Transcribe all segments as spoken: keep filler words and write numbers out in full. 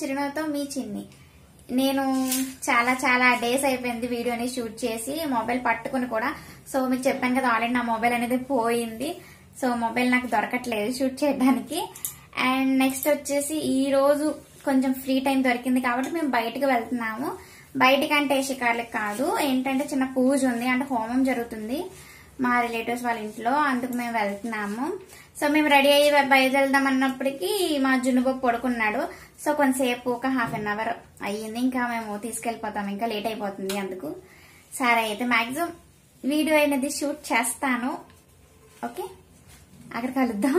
చిరునవ్వుతో మీ చిన్ని. నేను చాలా చాలా డేస్ అయిపోయింది వీడియోని షూట్ చేసి, మొబైల్ పట్టుకుని కూడా. సో మీకు చెప్పాను కదా ఆల్రెడీ నా మొబైల్ అనేది పోయింది. సో మొబైల్ నాకు దొరకట్లేదు షూట్ చేయడానికి. అండ్ నెక్స్ట్ వచ్చేసి ఈ రోజు కొంచెం ఫ్రీ టైం దొరికింది కాబట్టి మేము బయటకు వెళ్తున్నాము. బయటికి అంటే షికార్లకు కాదు, ఏంటంటే చిన్న పూజ ఉంది, అంటే హోమం జరుగుతుంది మా రిలేటివ్స్ వాళ్ళ ఇంట్లో, అందుకు మేము వెళ్తున్నాము. సో మేము రెడీ అయ్యి బయలుదేరదాం అన్నప్పటికీ మా జున్నుబాబు పడుకున్నాడు. సో కొంతసేపు ఒక హాఫ్ అన్ అవర్ అయ్యింది, ఇంకా మేము తీసుకెళ్లిపోతాం, ఇంకా లేట్ అయిపోతుంది అందుకు. సరే అయితే మాక్సిమం వీడియో అనేది షూట్ చేస్తాను. ఓకే, అక్కడ కలుద్దాం.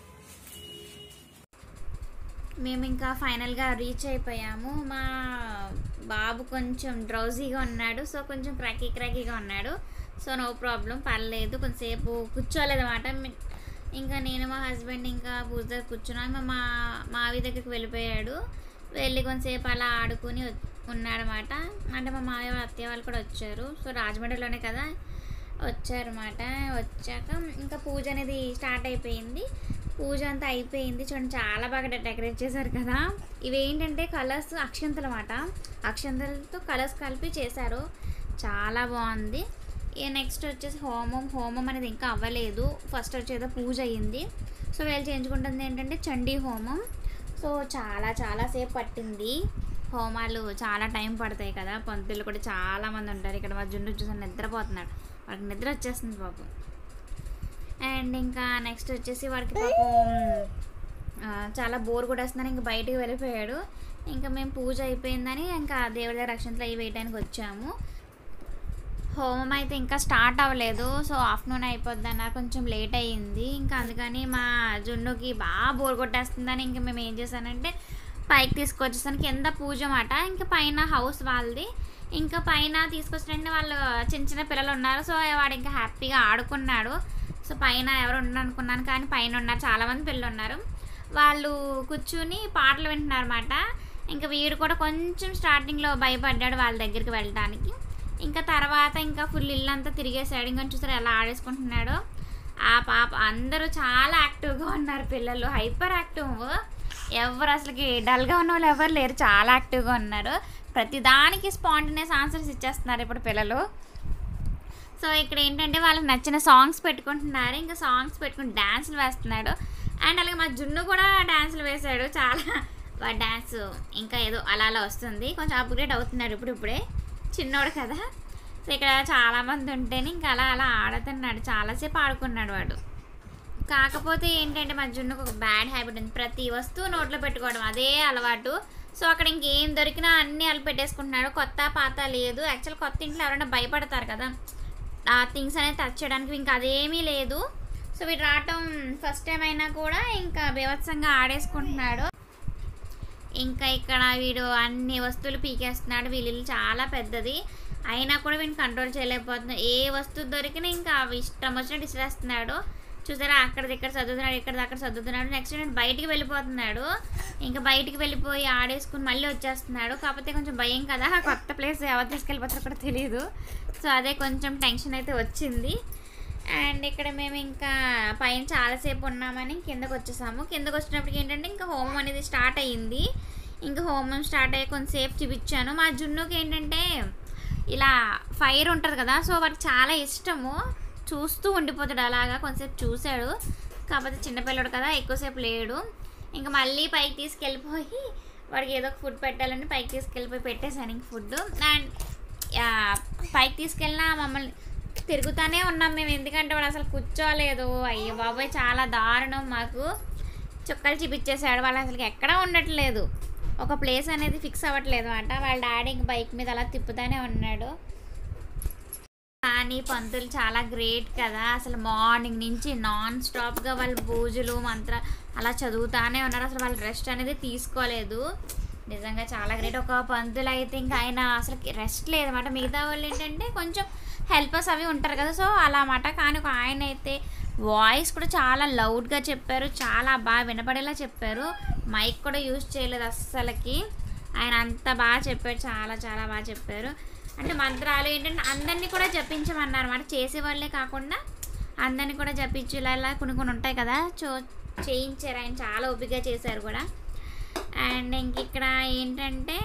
మేము ఇంకా ఫైనల్గా రీచ్ అయిపోయాము. మా బాబు కొంచెం డ్రౌజీగా ఉన్నాడు, సో కొంచెం క్రాకీ క్రాకీగా ఉన్నాడు. సో నో ప్రాబ్లం, పర్లేదు. కొంతసేపు కూర్చోలేదన్నమాట. ఇంకా నేను మా హస్బెండ్ ఇంకా పూజ దగ్గర కూర్చున్నాను. మా మావి దగ్గరికి వెళ్ళిపోయాడు. వెళ్ళి కొంతసేపు అలా ఆడుకుని ఉన్నాడనమాట. అంటే మా మావి అత్తయ్య వాళ్ళు కూడా వచ్చారు. సో రాజమండ్రిలోనే కదా వచ్చారన్నమాట. వచ్చాక ఇంకా పూజ అనేది స్టార్ట్ అయిపోయింది. పూజ అంతా అయిపోయింది. చూడండి చాలా బాగా డెకరేట్ చేశారు కదా. ఇవి ఏంటంటే కలర్స్, అక్షంతలు అన్నమాట. అక్షంతలతో కలర్స్ కలిపి చేశారు, చాలా బాగుంది. ఇక నెక్స్ట్ వచ్చేసి హోమం. హోమం అనేది ఇంకా అవ్వలేదు. ఫస్ట్ వచ్చేదో పూజ అయ్యింది. సో వీళ్ళు చేయించుకుంటుంది ఏంటంటే చండీ హోమం. సో చాలా చాలా సేపు పట్టింది. హోమాలు చాలా టైం పడతాయి కదా. పంతులు కూడా చాలా మంది ఉంటారు. ఇక్కడ మా జున్ను చూసి నిద్రపోతున్నాడు, వాడికి నిద్ర వచ్చేస్తుంది పాపం. అండ్ ఇంకా నెక్స్ట్ వచ్చేసి వాడికి పాపం చాలా బోర్ కూడా వస్తుందని ఇంకా బయటికి వెళ్ళిపోయాడు. ఇంకా మేము పూజ అయిపోయిందని ఇంకా దేవుడి దగ్గర రక్షణలో అవి వేయడానికి వచ్చాము. హోమం అయితే ఇంకా స్టార్ట్ అవ్వలేదు. సో ఆఫ్టర్నూన్ అయిపోద్ది అన్న, కొంచెం లేట్ అయ్యింది. ఇంకా అందుకని మా జున్నుకి బాగా బోర్ కొట్టేస్తుందని ఇంకా మేము ఏం చేశానంటే పైకి తీసుకొచ్చేసాను. కింద పూజ మాట, ఇంకా పైన హౌస్ వాళ్ళది. ఇంకా పైన తీసుకొచ్చినట్టు వాళ్ళు చిన్న చిన్న పిల్లలు ఉన్నారు. సో వాడు ఇంకా హ్యాపీగా ఆడుకున్నాడు. సో పైన ఎవరు ఉండరు అనుకున్నాను, కానీ పైన ఉన్నారు, చాలామంది పిల్లలు ఉన్నారు. వాళ్ళు కూర్చుని పాటలు వింటున్నారు అన్నమాట. ఇంకా వీడు కూడా కొంచెం స్టార్టింగ్లో భయపడ్డాడు వాళ్ళ దగ్గరికి వెళ్ళడానికి. ఇంకా తర్వాత ఇంకా ఫుల్ ఇల్లంతా తిరిగేసాడు. ఇంకా చూసారు ఎలా ఆడేసుకుంటున్నాడో. ఆ పాప అందరూ చాలా యాక్టివ్గా ఉన్నారు పిల్లలు, హైపర్ యాక్టివ్. ఎవరు అసలుకి డల్గా ఉన్న వాళ్ళు ఎవరు లేరు, చాలా యాక్టివ్గా ఉన్నారు. ప్రతిదానికి స్పాంటేనియస్ ఆన్సర్స్ ఇచ్చేస్తున్నారు ఇప్పుడు పిల్లలు. సో ఇక్కడ ఏంటంటే వాళ్ళకి నచ్చిన సాంగ్స్ పెట్టుకుంటున్నారు. ఇంకా సాంగ్స్ పెట్టుకుని డ్యాన్సులు వేస్తున్నాడు. అండ్ అలాగే మా జున్ను కూడా డ్యాన్సులు వేశాడు. చాలా వాడు డ్యాన్స్ ఇంకా ఏదో అలా అలా వస్తుంది, కొంచెం అప్గ్రేడ్ అవుతున్నాడు ఇప్పుడు ఇప్పుడే, చిన్నోడు కదా. సో ఇక్కడ చాలామంది ఉంటేనే ఇంకా అలా అలా ఆడుతున్నాడు, చాలాసేపు ఆడుకున్నాడు వాడు. కాకపోతే ఏంటంటే మా జున్నుకు ఒక బ్యాడ్ హ్యాబిట్ ఉంది, ప్రతి వస్తువు నోట్లో పెట్టుకోవడం, అదే అలవాటు. సో అక్కడ ఇంకేం దొరికినా అన్నీ అలా పెట్టేసుకుంటున్నాడు, కొత్త పాత లేదు. యాక్చువల్ కొత్త ఇంట్లో ఎవరైనా భయపడతారు కదా ఆ థింగ్స్ అనేది టచ్ చేయడానికి, ఇంకా అదేమీ లేదు. సో వీడు రావటం ఫస్ట్ టైం అయినా కూడా ఇంకా బీభత్సంగా ఆడేసుకుంటున్నాడు. ఇంకా ఇక్కడ వీడు అన్ని వస్తువులు పీకేస్తున్నాడు. వీళ్ళు చాలా పెద్దది అయినా కూడా వీడిని కంట్రోల్ చేయలేకపోతున్నాడు. ఏ వస్తువు దొరికినా ఇంకా ఇష్టం వచ్చినట్టు ఇసిరేస్తున్నాడు. చూసారా, అక్కడిది ఇక్కడ చదువుతున్నాడు, ఇక్కడ అక్కడ చదువుతున్నాడు. నెక్స్ట్ నేను బయటికి వెళ్ళిపోతున్నాడు. ఇంకా బయటికి వెళ్ళిపోయి ఆడేసుకుని మళ్ళీ వచ్చేస్తున్నాడు. కాకపోతే కొంచెం భయం కదా, కొత్త ప్లేస్ ఎవరు తీసుకెళ్ళిపోతారో కూడా తెలియదు. సో అదే కొంచెం టెన్షన్ అయితే వచ్చింది. అండ్ ఇక్కడ మేము ఇంకా పైన చాలాసేపు ఉన్నామని కిందకు వచ్చేసాము. కిందకు వచ్చినప్పటికి ఏంటంటే ఇంకా హోమం అనేది స్టార్ట్ అయ్యింది. ఇంకా హోమం స్టార్ట్ అయ్యి కొంతసేపు చూపించాను. మా జున్నుకి ఏంటంటే ఇలా ఫైర్ ఉంటుంది కదా, సో వాడికి చాలా ఇష్టము, చూస్తూ ఉండిపోతాడు. అలాగా కొంతసేపు చూశాడు, కాకపోతే చిన్నపిల్లడు కదా ఎక్కువసేపు లేడు. ఇంకా మళ్ళీ పైకి తీసుకెళ్ళిపోయి వాడికి ఏదో ఒక ఫుడ్ పెట్టాలని పైకి తీసుకెళ్ళిపోయి పెట్టేశాను ఇంక ఫుడ్. అండ్ పైకి తీసుకెళ్ళినా మమ్మల్ని తిరుగుతూనే ఉన్నాం మేము, ఎందుకంటే వాడు అసలు కూర్చోలేదు. అయ్యో బాబాయ్ చాలా దారుణం. మాకు చుక్కలు చూపించేశాడు. వాళ్ళు అసలు ఎక్కడా ఉండట్లేదు, ఒక ప్లేస్ అనేది ఫిక్స్ అవ్వట్లేదు అనమాట. వాళ్ళ డాడీ ఇంక బైక్ మీద అలా తిప్పుతూనే ఉన్నాడు. కానీ పంతులు చాలా గ్రేట్ కదా, అసలు మార్నింగ్ నుంచి నాన్ స్టాప్గా వాళ్ళు పూజలు మంత్ర అలా చదువుతానే ఉన్నారు. అసలు వాళ్ళు రెస్ట్ అనేది తీసుకోలేదు. నిజంగా చాలా గ్రేట్. ఒక పంతులు అయితే ఇంకా ఆయన అసలు రెస్ట్ లేదన్నమాట. మిగతా వాళ్ళు ఏంటంటే కొంచెం హెల్పర్స్ అవి ఉంటారు కదా, సో అలా అన్నమాట. కానీ ఒక ఆయన అయితే వాయిస్ కూడా చాలా లౌడ్గా చెప్పారు, చాలా బాగా వినపడేలా చెప్పారు. మైక్ కూడా యూజ్ చేయలేదు అస్సలకి. ఆయన అంత బాగా చెప్పారు, చాలా చాలా బాగా చెప్పారు. అంటే మంత్రాలు ఏంటంటే అందరినీ కూడా జపించమన్నారు అన్నమాట. చేసేవాళ్ళే కాకుండా అందరినీ కూడా జపించు ఇలా ఇలా కొన్ని కొన్ని ఉంటాయి కదా, చో చేయించారు. ఆయన చాలా ఓపికగా చేశారు కూడా. అండ్ ఇంక ఇక్కడ ఏంటంటే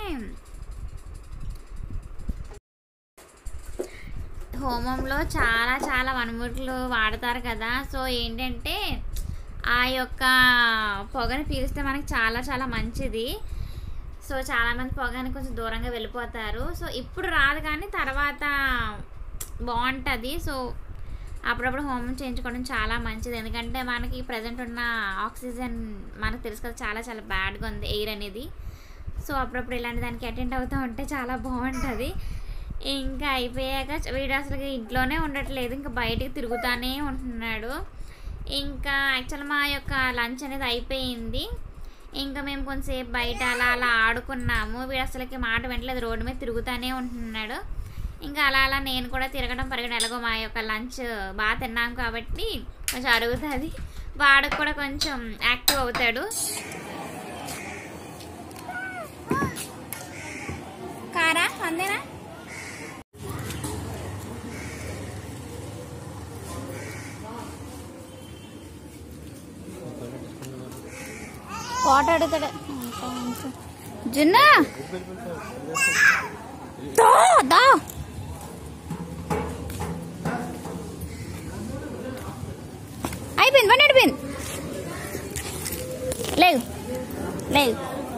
హోమంలో చాలా చాలా వనమూలికలు వాడతారు కదా. సో ఏంటంటే ఆ యొక్క పొగని పీలిస్తే మనకి చాలా చాలా మంచిది. సో చాలామంది పొగని కొంచెం దూరంగా వెళ్ళిపోతారు. సో ఇప్పుడు రాదు కానీ తర్వాత బాగుంటుంది. సో అప్పుడప్పుడు హోమం చేయించుకోవడం చాలా మంచిది. ఎందుకంటే మనకి ప్రజెంట్ ఉన్న ఆక్సిజన్ మనకు తెలుసు కదా, చాలా చాలా బ్యాడ్గా ఉంది ఎయిర్ అనేది. సో అప్పుడప్పుడు ఇలాంటి దానికి అటెండ్ అవుతూ ఉంటే చాలా బాగుంటుంది. ఇంకా అయిపోయాక వీడు అసలు ఇంట్లోనే ఉండట్లేదు, ఇంకా బయటికి తిరుగుతూనే ఉంటున్నాడు. ఇంకా యాక్చువల్ మా యొక్క లంచ్ అనేది అయిపోయింది. ఇంకా మేము కొంతసేపు బయట అలా అలా ఆడుకున్నాము. వీడు అసలుకి మాట వెంటలేదు, రోడ్డు మీద తిరుగుతూనే ఉంటున్నాడు. ఇంకా అలా అలా నేను కూడా తిరగడం పరిగెడం, ఎలాగో మా యొక్క లంచ్ బాగా తిన్నాం కాబట్టి కొంచెం అరుగుతుంది, వాడికి కూడా కొంచెం యాక్టివ్ అవుతాడు. కారా అందేనా? ఫోటో అడుగుతాడు జున్నా దా. అయిపోయింది పని అయిపోయింది. లేదు లేదు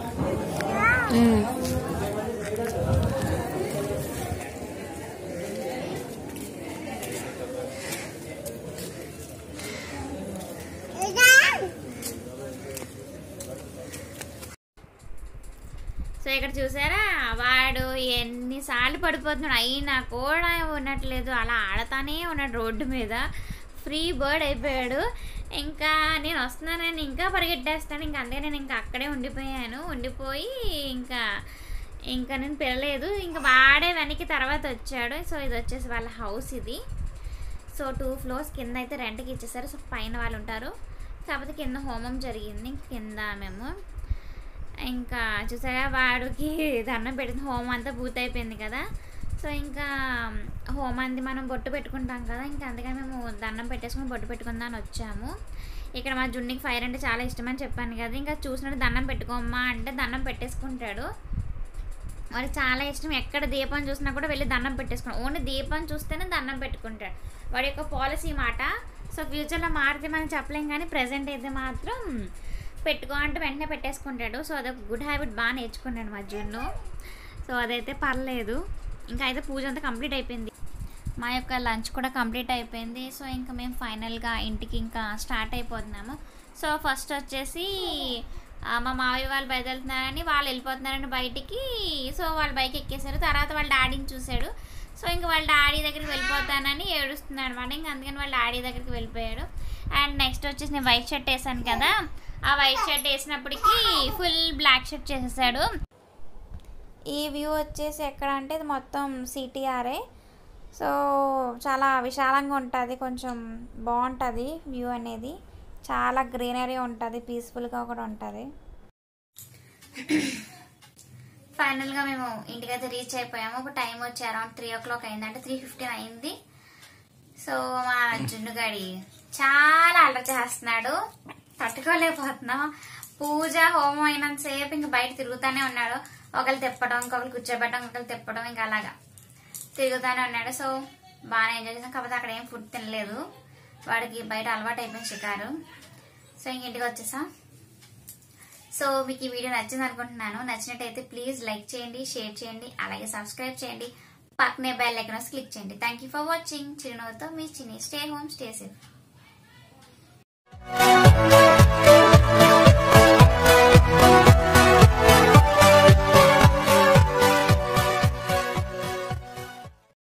సో ఇక్కడ చూసారా, వాడు ఎన్నిసార్లు పడిపోతున్నాడు అయినా కూడా ఉన్నట్లేదు, అలా ఆడతానే ఉన్నాడు రోడ్డు మీద. ఫ్రీ బర్డ్ అయిపోయాడు. ఇంకా నేను వస్తున్నానని ఇంకా పరిగెట్టేస్తాను. ఇంకా అందుకే నేను ఇంకా అక్కడే ఉండిపోయాను. ఉండిపోయి ఇంకా ఇంకా నేను పిలలేదు. ఇంకా వాడే వెనక్కి తర్వాత వచ్చాడు. సో ఇది వచ్చేసి వాళ్ళ హౌస్ ఇది. సో టూ ఫ్లోర్స్ కింద అయితే రెంట్కి ఇచ్చేసారు. సో పైన వాళ్ళు ఉంటారు, కాకపోతే కింద హోమం జరిగింది. కింద మేము ఇంకా చూసారా, వాడికి దండం పెట్టింది. హోమం అంతా పూర్తయిపోయింది కదా. సో ఇంకా హోమాన్ని మనం బొట్టు పెట్టుకుంటాం కదా, ఇంకా అందుకని మేము దండం పెట్టేసుకుని బొట్టు పెట్టుకుందాం అని వచ్చాము. ఇక్కడ మా జున్నికి ఫైర్ అంటే చాలా ఇష్టం అని చెప్పాను కదా, ఇంకా చూసినట్టు దండం పెట్టుకోమ్మా అంటే దండం పెట్టేసుకుంటాడు. వాడికి చాలా ఇష్టం, ఎక్కడ దీపం చూసినా కూడా వెళ్ళి దండం పెట్టేసుకుంటాడు. ఓన్లీ దీపం చూస్తేనే దండం పెట్టుకుంటాడు, వాడి యొక్క పాలసీ మాట. సో ఫ్యూచర్లో మారితే మనం చెప్పలేం, కానీ ప్రజెంట్ అయితే మాత్రం పెట్టుకో అంటే వెంటనే పెట్టేసుకుంటాడు. సో అదొక గుడ్ హ్యాబిట్, బాగా నేర్చుకున్నాడు మా జున్ను. సో అదైతే పర్లేదు. ఇంకా అయితే పూజ అంతా కంప్లీట్ అయిపోయింది, మా యొక్క లంచ్ కూడా కంప్లీట్ అయిపోయింది. సో ఇంకా మేము ఫైనల్గా ఇంటికి ఇంకా స్టార్ట్ అయిపోతున్నాము. సో ఫస్ట్ వచ్చేసి మా మావయ్య వాళ్ళు బయలుదేరుతున్నారని, వాళ్ళు వెళ్ళిపోతున్నారని బయటికి. సో వాళ్ళు బైక్ ఎక్కేసారు. తర్వాత వాళ్ళ డాడీని చూశాడు. సో ఇంకా వాళ్ళ డాడీ దగ్గరికి వెళ్ళిపోతానని ఏడుస్తున్నాడు అనమాట. ఇంకా అందుకని వాళ్ళ డాడీ దగ్గరికి వెళ్ళిపోయాడు. అండ్ నెక్స్ట్ వచ్చేసి నేను వైట్ షర్ట్ వేసాను కదా, ఆ వైట్ షర్ట్ వేసినప్పటికీ ఫుల్ బ్లాక్ షర్ట్ చేసేసాడు. ఈ వ్యూ వచ్చేసి ఎక్కడ అంటే ఇది మొత్తం సిటీఆర్ఏ. సో చాలా విశాలంగా ఉంటుంది, కొంచెం బాగుంటుంది వ్యూ అనేది. చాలా గ్రీనరీ ఉంటుంది, పీస్ఫుల్గా కూడా ఉంటుంది. ఫైనల్గా మేము ఇంటికైతే రీచ్ అయిపోయాము. ఒక టైం వచ్చి అరౌండ్ త్రీ ఓ క్లాక్ అయింది, అంటే త్రీ ఫిఫ్టీన్ అయింది. సో మా జున్నుగాడి చాలా అల్లరి చేస్తున్నాడు, తట్టుకోలేకపోతున్నాం. పూజ హోమం అయినంతసేపు ఇంక బయట తిరుగుతూనే ఉన్నాడు. ఒకళ్ళు తిప్పడం, ఇంకొకరు కూర్చోబెట్టడం, ఇంకొకరు తిప్పడం, ఇంకా అలాగా తిరుగుతూనే ఉన్నాడు. సో బాగానే ఎంజాయ్ చేసాం. కాకపోతే అక్కడ ఏం ఫుడ్ తినలేదు, వాడికి బయట అలవాటు అయిపోయింది షికారు. సో ఇంక ఇంటికి వచ్చేసాం. సో మీకు ఈ వీడియో నచ్చింది అనుకుంటున్నాను. నచ్చినట్టయితే ప్లీజ్ లైక్ చేయండి, షేర్ చేయండి, అలాగే సబ్స్క్రైబ్ చేయండి, పక్కనే బెల్ ఐకాన్ క్లిక్ చేయండి. Thank you for watching. చిరునవ్వుతో మీ Chinni. Stay home, stay safe.